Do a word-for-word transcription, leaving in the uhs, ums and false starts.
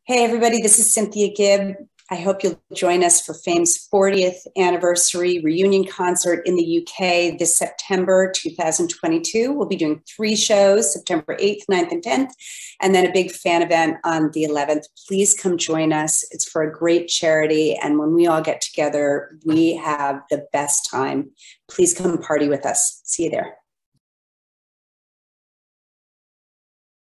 Hey, everybody, this is Cynthia Gibb. I hope you'll join us for Fame's fortieth anniversary reunion concert in the U K this September two thousand twenty-two. We'll be doing three shows, September eighth, ninth, and tenth, and then a big fan event on the eleventh. Please come join us. It's for a great charity, and when we all get together, we have the best time. Please come party with us. See you there.